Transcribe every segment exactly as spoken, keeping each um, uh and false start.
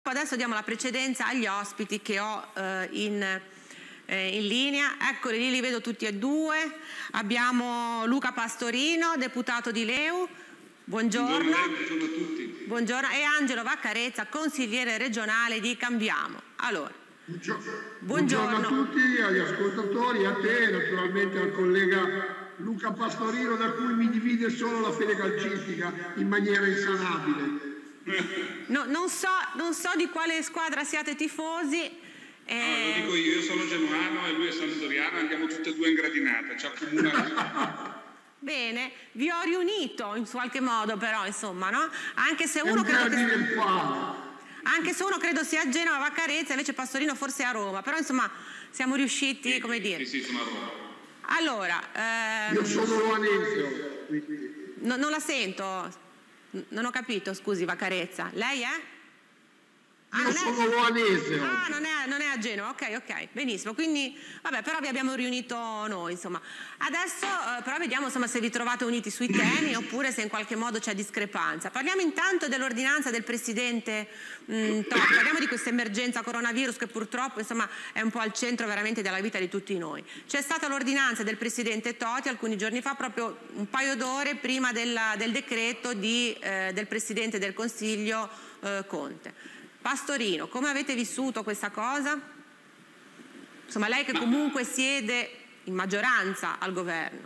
Adesso diamo la precedenza agli ospiti che ho eh, in, eh, in linea. Eccoli lì, li vedo tutti e due. Abbiamo Luca Pastorino, deputato di Leu. Buongiorno. Buongiorno, buongiorno a tutti. Buongiorno. E Angelo Vaccarezza, consigliere regionale di Cambiamo. Allora, buongiorno. buongiorno. Buongiorno a tutti, agli ascoltatori, a te e naturalmente al collega Luca Pastorino, da cui mi divide solo la fede calcistica in maniera insanabile. No, non, so, non so di quale squadra siate tifosi. Eh... No, lo dico io, io sono genuano e lui è sampdoriano, andiamo tutte e due in gradinata, ci accomuna. Bene, vi ho riunito in qualche modo però, insomma, no? Anche se uno, credo, che... Anche se uno credo sia a Genova, Vaccarezza, invece Pastorino forse è a Roma, però insomma siamo riusciti, sì, come dire. Sì, sì, sono a Roma. Allora... Ehm... Io sono romanese. Quindi... No, non la sento. Non ho capito, scusi Vaccarezza. Lei è? Ah, Io non sono è... romanese. Ah, non è, non è a Genova, ok, ok, benissimo. Quindi, vabbè, però vi abbiamo riunito noi, insomma. Adesso, eh, però vediamo, insomma, se vi trovate uniti sui temi oppure se in qualche modo c'è discrepanza. Parliamo intanto dell'ordinanza del Presidente mh, Totti. Parliamo di questa emergenza coronavirus che purtroppo, insomma, è un po' al centro veramente della vita di tutti noi. C'è stata l'ordinanza del Presidente Totti alcuni giorni fa, proprio un paio d'ore prima della, del decreto di, eh, del Presidente del Consiglio eh, Conte. Pastorino, come avete vissuto questa cosa? Insomma, lei che comunque siede in maggioranza al governo.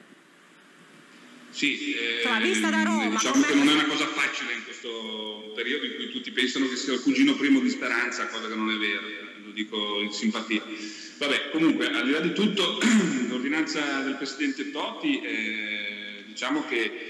Sì, eh, Insomma, vista da Roma, diciamo che non è una cosa facile in questo periodo in cui tutti pensano che sia il cugino primo di Speranza, cosa che non è vero, lo dico in simpatia. Vabbè, comunque, al di là di tutto, l'ordinanza del Presidente Totti, eh, diciamo che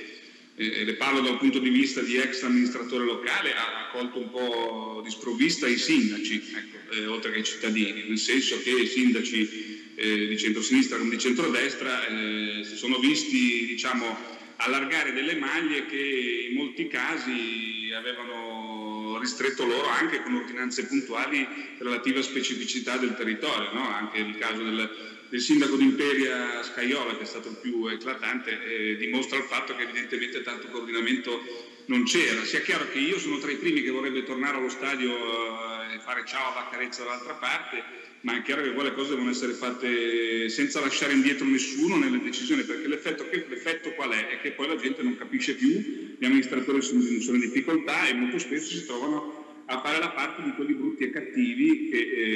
e le parlo da un punto di vista di ex amministratore locale, ha colto un po' di sprovvista i sindaci, ecco, eh, oltre che i cittadini, nel senso che i sindaci eh, di centrosinistra come di centrodestra eh, si sono visti, diciamo, allargare delle maglie che in molti casi avevano ristretto loro anche con ordinanze puntuali relative a specificità del territorio, no? Anche il caso del del sindaco di Imperia Scaiola, che è stato il più eclatante, eh, dimostra il fatto che evidentemente tanto coordinamento non c'era. Sia chiaro che io sono tra i primi che vorrebbe tornare allo stadio eh, e fare ciao a Vaccarezza dall'altra parte, ma è chiaro che poi le cose devono essere fatte senza lasciare indietro nessuno nelle decisioni, perché l'effetto, che, l'effetto qual è? È che poi la gente non capisce più, gli amministratori sono, sono in difficoltà e molto spesso si trovano a fare la parte di quelli brutti e cattivi che,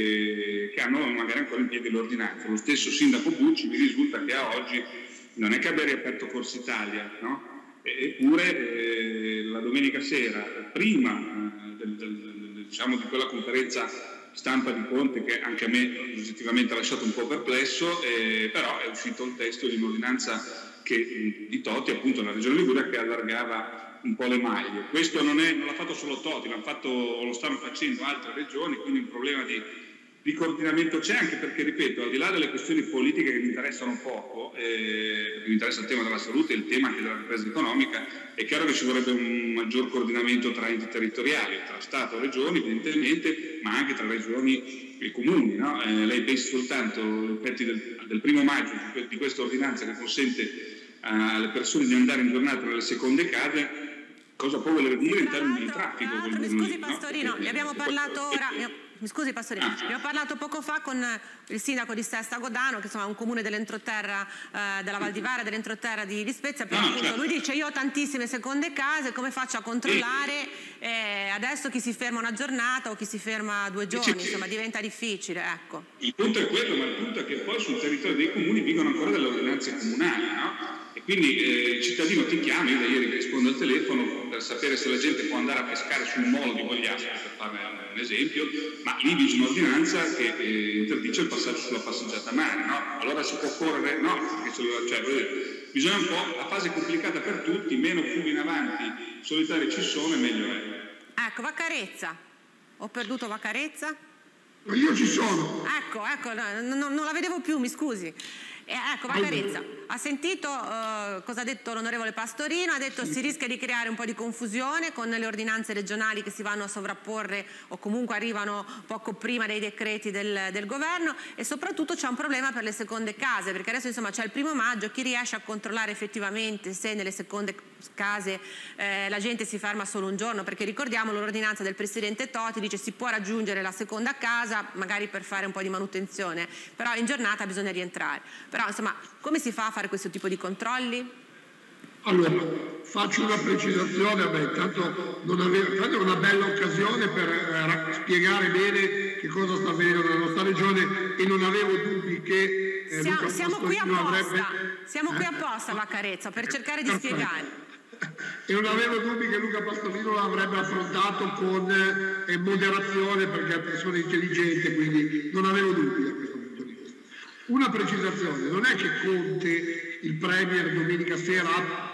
eh, che hanno magari ancora in piedi l'ordinanza. Lo stesso sindaco Bucci mi risulta che a oggi non è che abbia riaperto Corsa Italia, no? Eppure eh, la domenica sera, prima eh, del, del, del, diciamo, di quella conferenza stampa di Conte, che anche a me oggettivamente ha lasciato un po' perplesso, eh, però è uscito il testo di un'ordinanza che, di Totti, appunto nella regione Liguria, che allargava un po' le maglie. Questo non, è, non l'ha fatto solo Totti, l'hanno fatto, lo stanno facendo altre regioni, quindi un problema di, di coordinamento c'è, anche perché, ripeto, al di là delle questioni politiche che mi interessano poco, eh, perché mi interessa il tema della salute e il tema anche della ripresa economica, è chiaro che ci vorrebbe un maggior coordinamento tra enti territoriali, tra Stato e Regioni evidentemente, ma anche tra Regioni e Comuni, no? Eh, lei pensi soltanto agli effetti del, del primo maggio di questa ordinanza che consente alle persone di andare in giornata nelle seconde case, cosa può voler dire in termini di traffico? Mi scusi Pastorino, no? Ne abbiamo parlato ora, mi scusi Pastorino, ah. abbiamo parlato poco fa con il sindaco di Sesta Godano, che insomma è un comune dell'entroterra eh, della Val di Vara, dell'entroterra di, di Spezia, però no, appunto certo. Lui dice io ho tantissime seconde case, come faccio a controllare eh, adesso chi si ferma una giornata o chi si ferma due giorni, insomma diventa difficile, ecco. Il punto è quello, ma il punto è che poi sul territorio dei comuni vigono ancora delle ordinanze comunali, no? E quindi eh, il cittadino ti chiama, io da ieri che rispondo al telefono per sapere se la gente può andare a pescare sul molo di Vogliasco, per farne un esempio, ma lì vige un'ordinanza che eh, interdice il passaggio sulla passeggiata a mare, no? Allora si può correre, no? Perché cioè, dire, bisogna un po', la fase è complicata per tutti, meno fughe in avanti solitari ci sono e meglio è. Ecco, Vaccarezza, ho perduto Vaccarezza? Io ci sono. Ecco, ecco, non, non la vedevo più, mi scusi. Eh, ecco, Vaccarezza, ha sentito uh, cosa ha detto l'onorevole Pastorino? Ha detto che si rischia di creare un po' di confusione con le ordinanze regionali che si vanno a sovrapporre o comunque arrivano poco prima dei decreti del, del governo, e soprattutto c'è un problema per le seconde case, perché adesso insomma c'è il primo maggio, chi riesce a controllare effettivamente se nelle seconde case eh, la gente si ferma solo un giorno, perché ricordiamo l'ordinanza del Presidente Toti dice si può raggiungere la seconda casa magari per fare un po' di manutenzione, però in giornata bisogna rientrare. Però insomma, come si fa a fare questo tipo di controlli? Allora, faccio una precisazione, vabbè, intanto non avevo, tanto è una bella occasione per eh, spiegare bene che cosa sta avvenendo nella nostra regione e non avevo dubbi che eh, siamo, Luca siamo qui apposta, avrebbe... siamo eh? qui apposta Vaccarezza per cercare di Perfetto. spiegare. E non avevo dubbi che Luca Pastorino l'avrebbe affrontato con eh, moderazione, perché è una persona intelligente, quindi non avevo dubbi da questo punto di vista. Una precisazione, non è che Conte, il Premier, domenica sera ha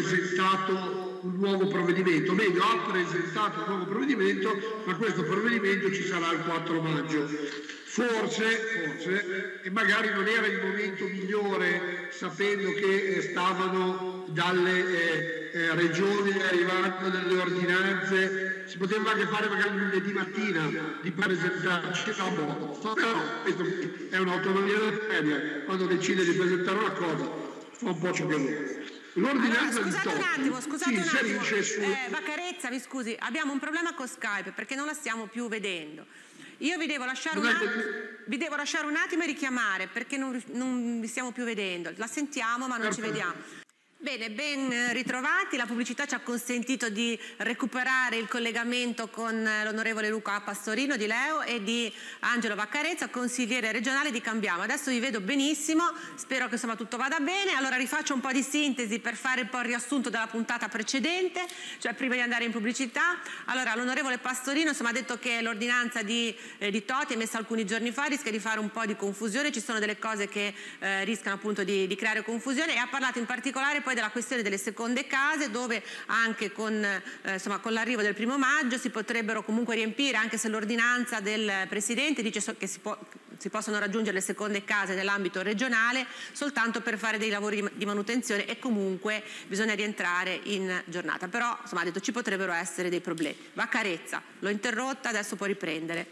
presentato un nuovo provvedimento, meglio ha presentato un nuovo provvedimento, ma questo provvedimento ci sarà il quattro maggio. Forse, forse, e magari non era il momento migliore, sapendo che eh, stavano dalle eh, eh, regioni arrivando delle ordinanze, si poteva anche fare magari lunedì mattina di presentarci, no, però questo è un'autonomia del Premier, quando decide di presentare una cosa fa un po' ciò che vuole. Allora, scusate un attimo, scusate un attimo, su... eh, Vaccarezza, mi scusi, abbiamo un problema con Skype perché non la stiamo più vedendo. Io vi devo lasciare, un attimo, vi devo lasciare un attimo e richiamare perché non, non vi stiamo più vedendo. La sentiamo ma non ci vediamo. Bene, ben ritrovati. La pubblicità ci ha consentito di recuperare il collegamento con l'onorevole Luca Pastorino di Leo e di Angelo Vaccarezza, consigliere regionale di Cambiamo. Adesso vi vedo benissimo, spero che insomma tutto vada bene. Allora rifaccio un po' di sintesi per fare un po' il riassunto della puntata precedente, cioè prima di andare in pubblicità. Allora l'onorevole Pastorino insomma ha detto che l'ordinanza di, eh, di Toti emessa alcuni giorni fa rischia di fare un po' di confusione, ci sono delle cose che eh, rischiano appunto di, di creare confusione, e ha parlato in particolare poi della questione delle seconde case, dove anche con, eh, insomma, con l'arrivo del primo maggio si potrebbero comunque riempire, anche se l'ordinanza del Presidente dice so, che si, può, si possono raggiungere le seconde case nell'ambito regionale soltanto per fare dei lavori di manutenzione, e comunque bisogna rientrare in giornata. Però insomma ha detto ci potrebbero essere dei problemi. Vaccarezza, l'ho interrotta, adesso può riprendere.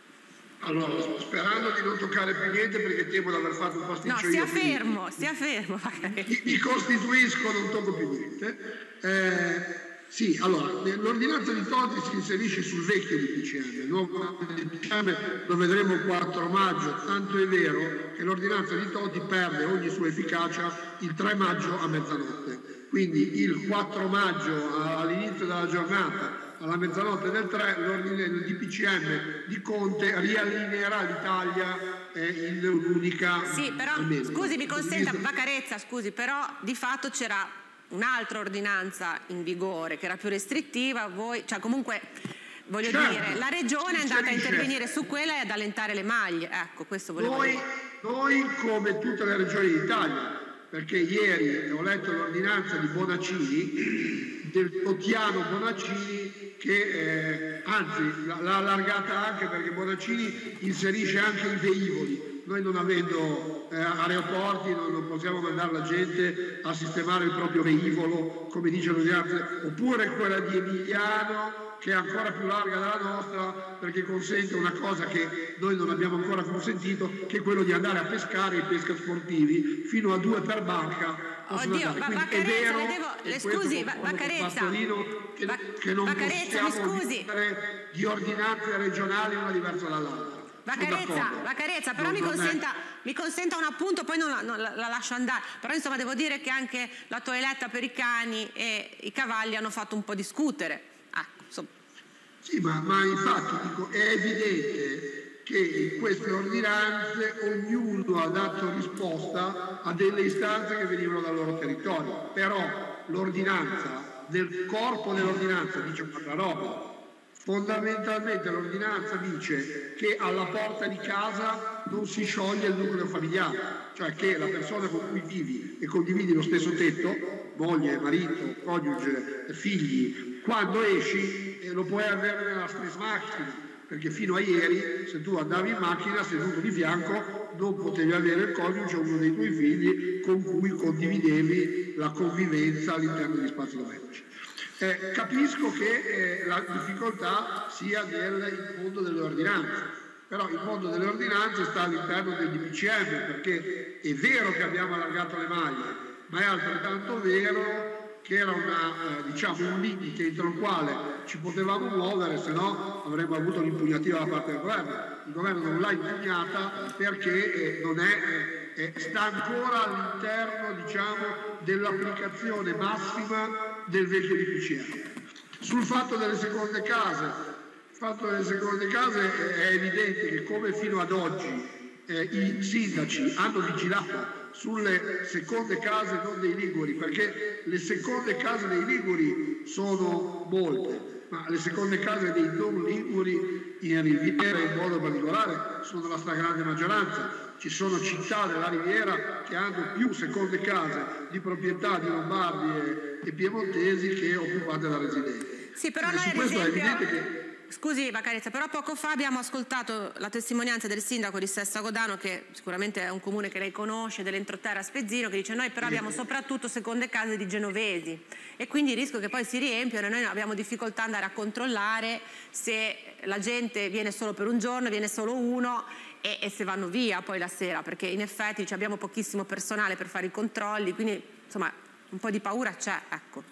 Allora, sperando di non toccare più niente perché temo di aver fatto un pasticcio. No, io. stia fermo, stia fermo. Mi, mi costituisco, non tocco più niente. Eh, sì, allora, l'ordinanza di Toti si inserisce sul vecchio D P C M, il nuovo D P C M lo vedremo il quattro maggio, tanto è vero che l'ordinanza di Toti perde ogni sua efficacia il tre maggio a mezzanotte. Quindi il quattro maggio all'inizio della giornata, alla mezzanotte del tre, l'ordine del D P C M di Conte riallineerà l'Italia eh, in un'unica... Sì, però, almeno, scusi, mi consenta, Vaccarezza, scusi, però di fatto c'era un'altra ordinanza in vigore che era più restrittiva, voi, cioè comunque, voglio certo, dire, la Regione è andata a intervenire su quella e ad allentare le maglie, ecco, questo volevo noi, dire. Noi, come tutte le regioni d'Italia, perché ieri ho letto l'ordinanza di Bonaccini, del Totiano Bonaccini, che eh, anzi l'ha allargata anche perché Bonaccini inserisce anche i velivoli. Noi non avendo eh, aeroporti non, non possiamo mandare la gente a sistemare il proprio velivolo, come dice l'ordinanza, oppure quella di Emiliano, che è ancora più larga della nostra, perché consente una cosa che noi non abbiamo ancora consentito, che è quello di andare a pescare i pesca sportivi fino a due per barca. Oddio, ma Vaccarezza, le devo, le scusi, Vaccarezza, che, che non Vaccarezza, mi scusi, di ordinanze regionali una diversa dall'altra. Vaccarezza, Vaccarezza, però mi consenta, mi consenta un appunto, poi non la, non la, la lascio andare. Però insomma devo dire che anche la toeletta per i cani e i cavalli hanno fatto un po' discutere. Ecco, insomma. Sì, ma, ma infatti dico, è evidente che in queste ordinanze ognuno ha dato risposta a delle istanze che venivano dal loro territorio. Però l'ordinanza, nel corpo dell'ordinanza dice un'altra roba. Fondamentalmente l'ordinanza dice che alla porta di casa non si scioglie il nucleo familiare, cioè che la persona con cui vivi e condividi lo stesso tetto, moglie, marito, coniuge, figli, quando esci eh, lo puoi avere nella stessa macchina, perché fino a ieri se tu andavi in macchina seduto di fianco non potevi avere il coniuge o uno dei tuoi figli con cui condividevi la convivenza all'interno degli spazi domestici. Eh, capisco che eh, la difficoltà sia nel mondo delle ordinanze, però il mondo delle ordinanze sta all'interno del D P C M, perché è vero che abbiamo allargato le maglie, ma è altrettanto vero che era una, eh, diciamo, un limite entro il quale ci potevamo muovere, se no avremmo avuto l'impugnativa da parte del governo. Il governo non l'ha impugnata perché eh, non è, eh, sta ancora all'interno, diciamo, dell'applicazione massima del vecchio D P C M. Sul fatto delle seconde case, il fatto delle seconde case è evidente che come fino ad oggi eh, i sindaci hanno vigilato sulle seconde case non dei liguri, perché le seconde case dei liguri sono molte, ma le seconde case dei non liguri in Riviera in modo particolare sono la stragrande maggioranza. Ci sono città della Riviera che hanno più seconde case di proprietà di lombardi e, e piemontesi che occupate da residenti. Sì, però eh, noi su ad questo esempio... è evidente che... Scusi Vaccarezza, però poco fa abbiamo ascoltato la testimonianza del sindaco di Sesta Godano, che sicuramente è un comune che lei conosce, dell'entroterra Spezzino, che dice noi però abbiamo soprattutto seconde case di genovesi e quindi il rischio che poi si riempiono e noi abbiamo difficoltà ad andare a controllare se la gente viene solo per un giorno, viene solo uno e, e se vanno via poi la sera, perché in effetti cioè, abbiamo pochissimo personale per fare i controlli, quindi insomma un po' di paura c'è, ecco.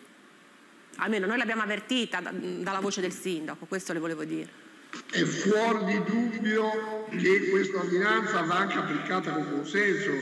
Almeno noi l'abbiamo avvertita da, dalla voce del sindaco, questo le volevo dire. È fuori di dubbio che questa ordinanza va anche applicata con consenso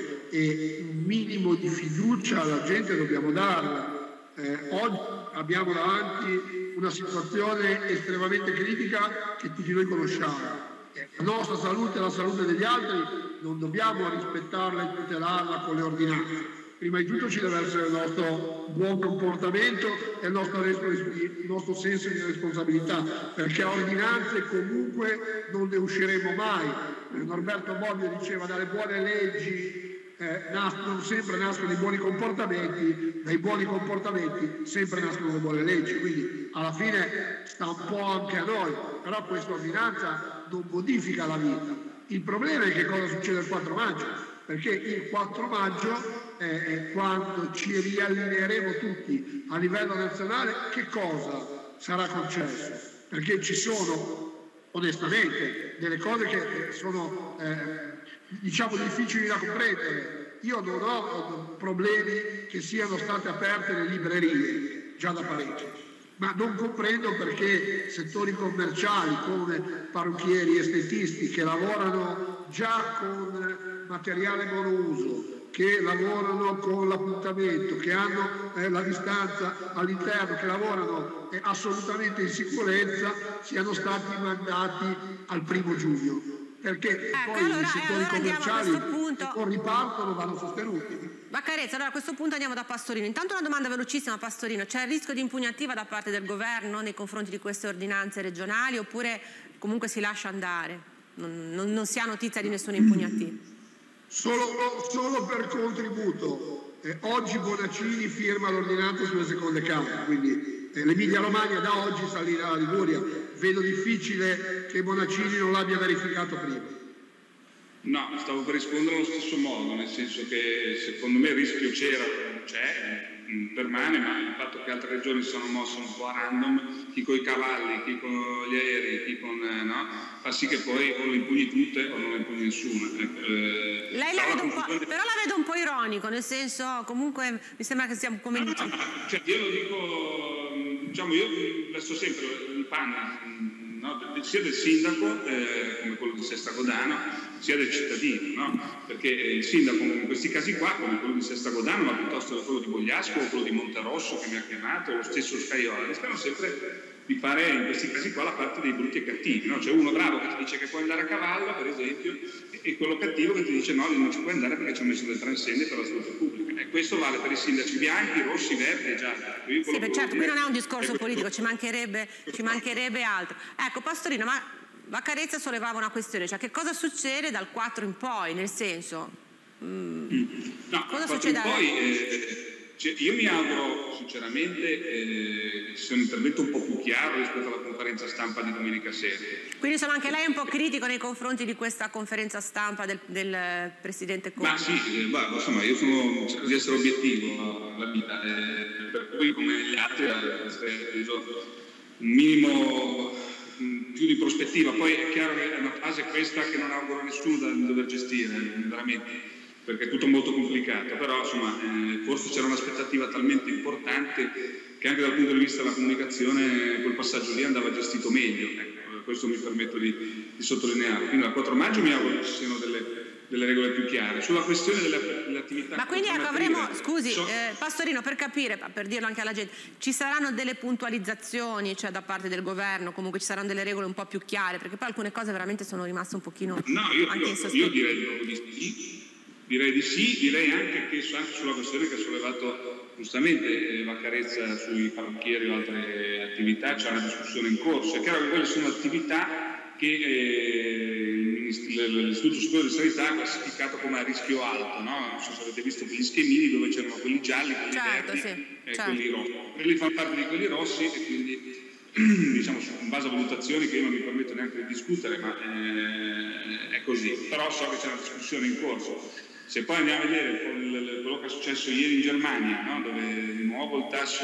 e un minimo di fiducia alla gente dobbiamo darla. Eh, oggi abbiamo davanti una situazione estremamente critica che tutti noi conosciamo. La nostra salute e la salute degli altri non dobbiamo rispettarla e tutelarla con le ordinanze. Prima di tutto ci deve essere il nostro buon comportamento e il nostro, il nostro senso di responsabilità, perché a ordinanze comunque non ne usciremo mai. Eh, Norberto Bobbio diceva dalle buone leggi eh, nascono, sempre nascono i buoni comportamenti, dai buoni comportamenti sempre nascono le buone leggi, quindi alla fine sta un po' anche a noi, però questa ordinanza non modifica la vita. Il problema è che cosa succede il quattro maggio. Perché il quattro maggio, eh, quando ci riallineeremo tutti a livello nazionale, che cosa sarà concesso? Perché ci sono, onestamente, delle cose che sono, eh, diciamo, difficili da comprendere. Io non ho problemi che siano state aperte le librerie, già da parecchio, ma non comprendo perché settori commerciali come parrucchieri, estetisti, che lavorano già con materiale monouso, che lavorano con l'appuntamento, che hanno eh, la distanza all'interno, che lavorano eh, assolutamente in sicurezza, siano stati mandati al primo giugno, perché ecco, poi allora, i settori allora commerciali punto... che con ripartono vanno sostenuti. Vaccarezza, allora a questo punto andiamo da Pastorino. Intanto una domanda velocissima a Pastorino: c'è il rischio di impugnativa da parte del governo nei confronti di queste ordinanze regionali oppure comunque si lascia andare? Non, non, non si ha notizia di nessuna impugnativa? Solo, solo per contributo. Eh, oggi Bonaccini firma l'ordinanza sulle seconde case, quindi eh, l'Emilia Romagna da oggi salirà alla Liguria. Vedo difficile che Bonaccini non l'abbia verificato prima. No, stavo per rispondere allo stesso modo, nel senso che secondo me il rischio c'era, c'è, permane, ma il fatto che altre regioni si sono mosse un po' a random, chi con i cavalli, chi con gli aerei, chi con... no, fa sì che poi o lo impugni tutte o non lo impugni nessuna. Eh, Lei la vedo un po', però la vedo un po' ironico, nel senso, comunque mi sembra che siamo come... No, no, cioè io lo dico, diciamo, io vesto sempre il panno, no, sia del sindaco, eh, come quello di Sesta Godano, sia del cittadino, no? Perché il sindaco in questi casi qua, come quello di Sesta Godano, ma piuttosto che quello di Bogliasco o quello di Monterosso che mi ha chiamato, o lo stesso Scaiola, rischiano sempre di fare in questi casi qua la parte dei brutti e cattivi, no? C'è uno bravo che ti dice che puoi andare a cavallo, per esempio, e quello cattivo che ti dice no, lì non ci puoi andare perché ci ho messo delle transenne per la salute pubblica. E questo vale per i sindaci bianchi, rossi, verdi e gialli. Sì, beh, certo, qui non è un discorso politico, ci mancherebbe, ci mancherebbe altro. Ecco, Pastorino, ma Vaccarezza sollevava una questione, cioè che cosa succede dal quattro in poi, nel senso... Mm, no, cosa succede? In poi, eh, cioè, io mi auguro sinceramente eh, che sia un intervento un po' più chiaro rispetto alla conferenza stampa di domenica sera. Quindi insomma anche lei è un po' critico nei confronti di questa conferenza stampa del, del Presidente Conte? Ma sì, eh, bah, insomma io sono, cerco di essere obiettivo alla vita, eh, per cui come gli altri eh, un minimo più di prospettiva. Poi è chiaro che è una fase questa che non auguro a nessuno da dover gestire, veramente. perché è tutto molto complicato, però insomma eh, forse c'era un'aspettativa talmente importante che anche dal punto di vista della comunicazione quel passaggio lì andava gestito meglio, ecco, questo mi permetto di, di sottolinearlo. Quindi al quattro maggio mi auguro che ci siano delle, delle regole più chiare. Sulla questione delle, delle attività... Ma quindi ecco, avremo, scusi, so, eh, Pastorino, per capire, per dirlo anche alla gente, ci saranno delle puntualizzazioni, cioè da parte del governo, comunque ci saranno delle regole un po' più chiare, perché poi alcune cose veramente sono rimaste un pochino... No, io, anche io, io direi di sì. Direi di sì, direi anche che anche sulla questione che ha sollevato giustamente eh, Vaccarezza sui parrucchieri o altre attività c'è una discussione in corso. È chiaro che quelle sono attività che eh, l'Istituto Superiore di Sanità ha classificato come a rischio alto, no? Non so se avete visto quegli schemini dove c'erano quelli gialli, quelli certo, verdi sì, e certo. quelli rossi. Quelli fanno parte di quelli rossi e quindi diciamo in base a valutazioni che io non mi permetto neanche di discutere, ma eh, è così. Però so che c'è una discussione in corso. Se poi andiamo a vedere quello che è successo ieri in Germania, no? Dove di nuovo il tasso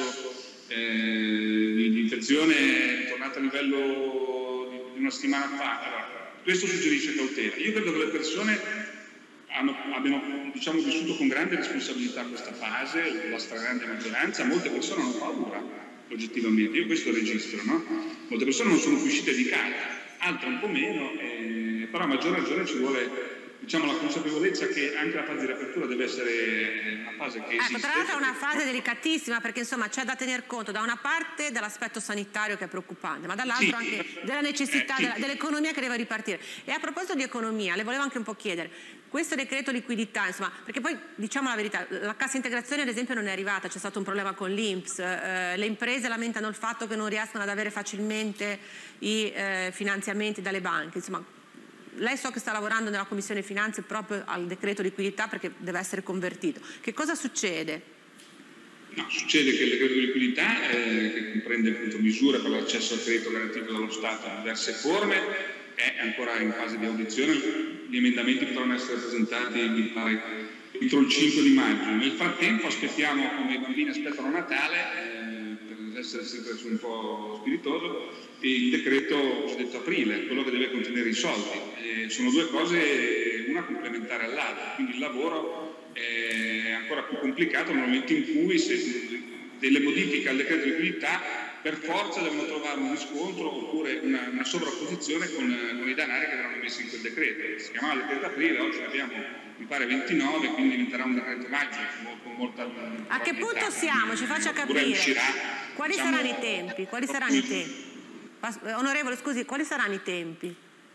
eh, di, di infezione è tornato a livello di, di una settimana fa, allora, questo suggerisce cautela. Io credo che le persone hanno, abbiano diciamo, vissuto con grande responsabilità questa fase, la stragrande maggioranza, molte persone hanno paura oggettivamente, io questo registro, no? Molte persone non sono uscite di casa, altre un po' meno, eh, però a maggior ragione ci vuole... diciamo la consapevolezza che anche la fase di riapertura deve essere una fase che esiste. Ecco, tra l'altro è una fase delicatissima perché insomma c'è da tener conto da una parte dell'aspetto sanitario che è preoccupante, ma dall'altro sì, anche della necessità eh, sì. della, dell'economia che deve ripartire. E a proposito di economia, le volevo anche un po' chiedere, questo decreto liquidità, insomma, perché poi diciamo la verità, la cassa integrazione ad esempio non è arrivata, c'è stato un problema con l'I N P S, eh, le imprese lamentano il fatto che non riescono ad avere facilmente i eh, finanziamenti dalle banche, insomma. Lei so che sta lavorando nella Commissione Finanze proprio al decreto liquidità perché deve essere convertito. Che cosa succede? No, succede che il decreto di liquidità, eh, che comprende appunto misure per l'accesso al credito garantito dallo Stato in diverse forme, è ancora in fase di audizione. Gli emendamenti potranno essere presentati mi pare, entro il cinque di maggio. Nel frattempo aspettiamo, come i bambini aspettano Natale, eh, per essere sempre un po' spiritoso, il decreto cosiddetto aprile, quello che deve contenere i soldi. Eh, sono due cose, una complementare all'altra, quindi il lavoro è ancora più complicato nel momento in cui se delle modifiche al decreto di liquidità per forza devono trovare un riscontro oppure una, una sovrapposizione con, con i denari che verranno messi in quel decreto. Si chiamava decreto aprile, oggi ne abbiamo mi pare ventinove, quindi diventerà un decreto maggio con molta... A che punto siamo? Ci faccia capire. Uscirà, quali diciamo, saranno i tempi? Quali saranno i tempi? Onorevole, scusi, quali saranno i tempi?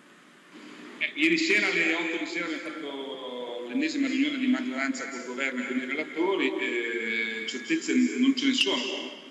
Eh, ieri sera alle otto di sera abbiamo fatto l'ennesima riunione di maggioranza col governo e con i relatori, eh, certezze non ce ne sono.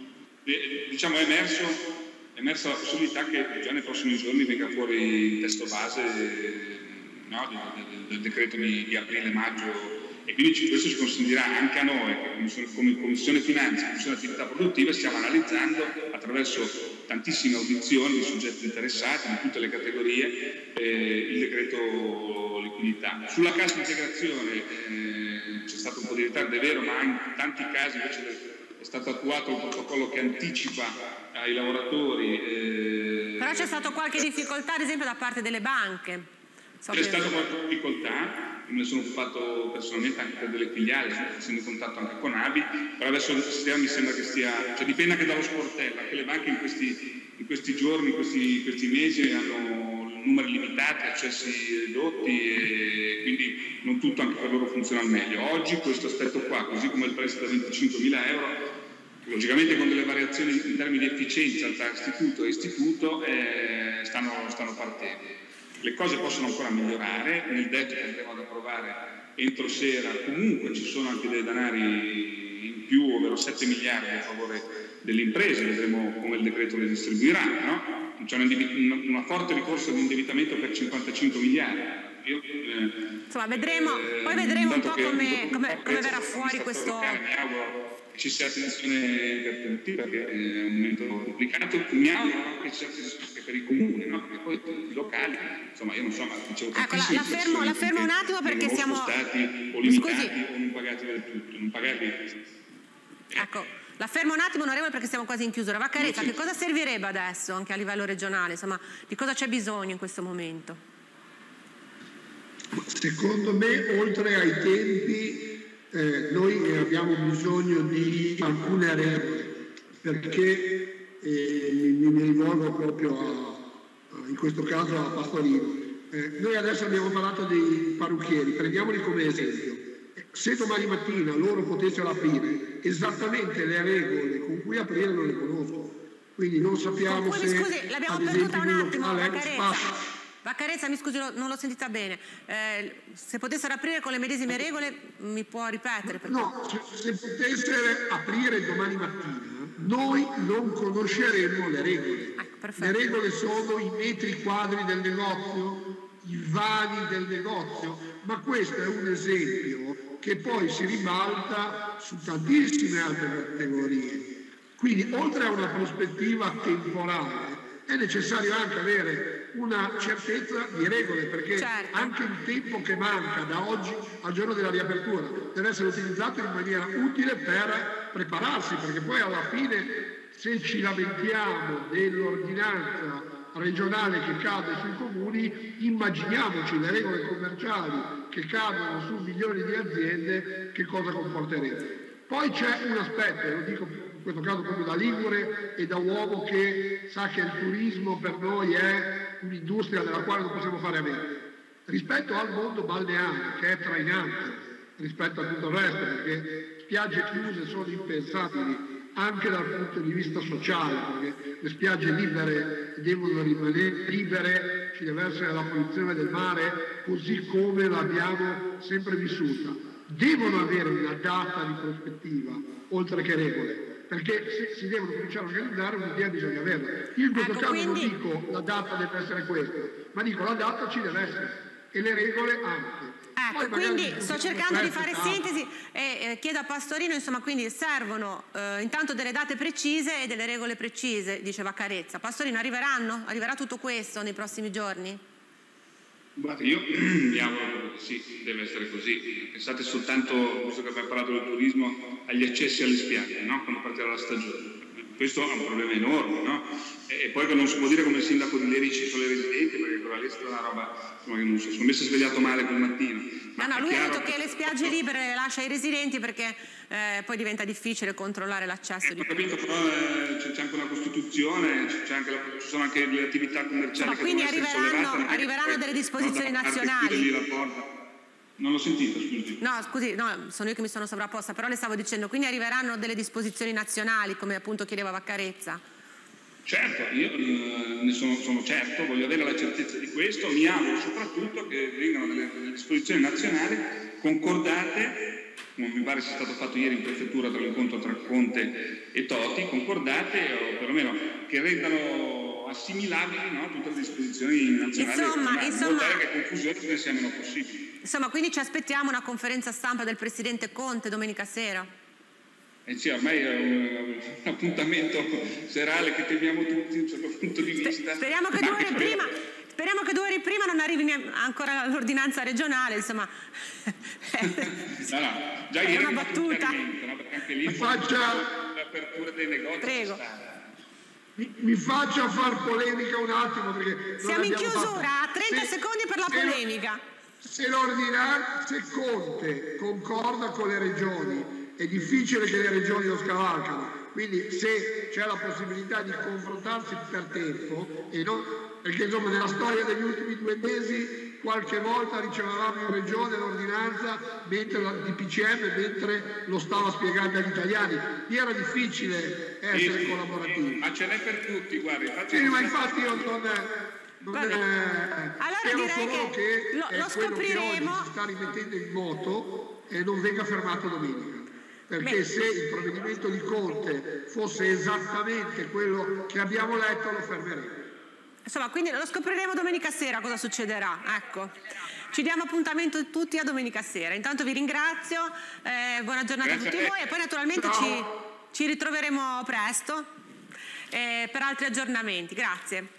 Eh, diciamo è emerso, è emersa la possibilità che già nei prossimi giorni venga fuori il testo base eh, no, del, del, del decreto di, di aprile-maggio e quindi questo ci consentirà anche a noi, come Commissione Finanze, Commissione Attività Produttive, stiamo analizzando attraverso tantissime audizioni di soggetti interessati di tutte le categorie eh, il decreto liquidità. Sulla cassa integrazione eh, c'è stato un po' di ritardo, è vero, ma in tanti casi invece è stato attuato un protocollo che anticipa ai lavoratori. Eh, Però c'è stata qualche difficoltà, ad esempio, da parte delle banche. So c'è stata qualche difficoltà, me ne sono occupato personalmente anche per delle filiali, essendo in contatto anche con A B I, però adesso il sistema mi sembra che stia, cioè dipende anche dallo sportello, anche le banche in questi, in questi giorni, in questi, questi mesi hanno numeri limitati, accessi ridotti e quindi non tutto anche per loro funziona al meglio. Oggi questo aspetto qua, così come il prestito da venticinquemila euro, logicamente con delle variazioni in termini di efficienza tra istituto e istituto eh, stanno, stanno partendo. Le cose possono ancora migliorare, nel D E F che andremo ad approvare entro sera comunque ci sono anche dei denari in più, ovvero sette miliardi a favore delle imprese, vedremo come il decreto le distribuirà, no? C'è una, una forte ricorso di indebitamento per cinquantacinque miliardi. Io, eh, Insomma, vedremo, eh, poi vedremo un po' come, come, come verrà fuori questo... Mi auguro che ci sia attenzione per tutti perché è un momento complicato, mi auguro che ci sia attenzione per i comuni, no? Perché poi i locali, insomma io non so, ma dicevo ecco, la, la, fermo, la fermo un attimo perché siamo... stati o limitati Scusi. o non pagati del tutto, non pagati... Ecco, la fermo un attimo onorevole perché siamo quasi in chiusura. Vaccarezza, sì. che cosa servirebbe adesso anche a livello regionale? Insomma, di cosa c'è bisogno in questo momento? secondo me, oltre ai tempi, eh, noi abbiamo bisogno di alcune regole, perché eh, mi, mi rivolgo proprio a, in questo caso a Pastorino. Eh, noi adesso abbiamo parlato dei parrucchieri, prendiamoli come esempio. Se domani mattina loro potessero aprire, esattamente le regole con cui aprire non le conosco, quindi non sappiamo cui, se... Scusi, l'abbiamo perduta un attimo, Vaccarezza. Vaccarezza, mi scusi, non l'ho sentita bene. Eh, se potessero aprire con le medesime regole, mi può ripetere? Perché... No, se, se potessero aprire domani mattina, noi non conosceremmo le regole. Ah, le regole sono i metri quadri del negozio, i vani del negozio, ma questo è un esempio che poi si ribalta su tantissime altre categorie. Quindi, oltre a una prospettiva temporale, è necessario anche avere una certezza di regole, perché certo. anche il tempo che manca da oggi al giorno della riapertura deve essere utilizzato in maniera utile per prepararsi, perché poi alla fine, se ci lamentiamo dell'ordinanza regionale che cade sui comuni, immaginiamoci le regole commerciali che cadono su milioni di aziende, che cosa comporterebbe. Poi c'è un aspetto, e lo dico in questo caso proprio da ligure e da uomo che sa che il turismo per noi è un'industria della quale non possiamo fare a meno. Rispetto al mondo balneare, che è trainante rispetto a tutto il resto, perché spiagge chiuse sono impensabili anche dal punto di vista sociale, perché le spiagge libere devono rimanere libere, ci deve essere la fruizione del mare così come l'abbiamo sempre vissuta. Devono avere una data di prospettiva, oltre che regole, perché se si devono cominciare a organizzare, un'idea bisogna averla. Io in questo ecco, caso quindi... non dico la data deve essere questa, ma dico la data ci deve essere e le regole anche. Ecco, quindi sto cercando di fare sintesi e eh, chiedo a Pastorino, insomma, quindi servono eh, intanto delle date precise e delle regole precise, diceva Vaccarezza. Pastorino, arriveranno? Arriverà tutto questo nei prossimi giorni? Guarda, io mi auguro che sì, deve essere così. Pensate soltanto, visto che abbiamo parlato del turismo, agli accessi alle spiagge, no? Quando partirà la stagione. Questo è un problema enorme, no? E poi che non si può dire come il sindaco di Lerici sono le residenti, perché quella lì è stata una roba, insomma, che non so, secondo me si è svegliato male quel mattino. Ma no, no, lui ha detto che le spiagge libere le lascia ai residenti perché eh, poi diventa difficile controllare l'accesso. Ho capito, però eh, c'è anche una Costituzione, c'è anche la, ci sono anche le attività commerciali. No, che quindi devono essere arriveranno, sollevate, arriveranno delle disposizioni no, nazionali. La porta. Non l'ho sentito, scusi. No, scusi, no, sono io che mi sono sovrapposta, però le stavo dicendo, quindi arriveranno delle disposizioni nazionali, come appunto chiedeva Vaccarezza. Certo, io eh, ne sono, sono certo, voglio avere la certezza di questo, mi auguro soprattutto che vengano delle, delle disposizioni nazionali concordate, come mi pare sia stato fatto ieri in prefettura tra l'incontro tra Conte e Toti, concordate o perlomeno che rendano assimilabili, no, tutte le disposizioni nazionali. Insomma, insomma, che confusione ce ne sia meno possibile. Insomma, quindi ci aspettiamo una conferenza stampa del Presidente Conte domenica sera? Eh sì, ormai è un, un appuntamento serale che temiamo tutti da un certo punto di vista. Speriamo che due ore prima, speriamo che due ore prima non arrivi ancora l'ordinanza regionale, insomma. No, no, già è ieri una battuta. No, perché anche lì faccia... l'apertura dei negozi. Prego. Mi, mi faccia far polemica un attimo, perché siamo in chiusura, fatto... trenta se, secondi per la se, polemica. Se l'ordinanza, se Conte concorda con le regioni, è difficile che le regioni lo scavalcano, quindi se c'è la possibilità di confrontarsi per tempo, e non, perché insomma nella storia degli ultimi due mesi qualche volta ricevevamo in regione l'ordinanza mentre la D P C M, mentre lo stava spiegando agli italiani, lì era difficile essere sì, collaborativi. Ma ce n'è per tutti, guardi. Sì, ma infatti io non... non Vabbè. Eh, allora direi solo che, che lo, è lo quello scopriremo. che oggi si sta rimettendo in moto e non venga fermato domenica. Perché Beh. se il provvedimento di Conte fosse esattamente quello che abbiamo letto, lo fermeremo. Insomma, quindi lo scopriremo domenica sera cosa succederà. Ecco. Ci diamo appuntamento tutti a domenica sera. Intanto vi ringrazio, eh, buona giornata Grazie a tutti voi e poi naturalmente ci, ci ritroveremo presto eh, per altri aggiornamenti. Grazie.